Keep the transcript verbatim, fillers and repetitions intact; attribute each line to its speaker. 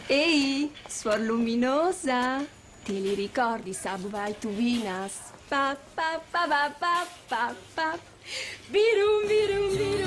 Speaker 1: Ehi, suor luminosa, te li ricordi Sabu vai tu vinas? Pa pa pa pa pa pa pa. Birum birum birum.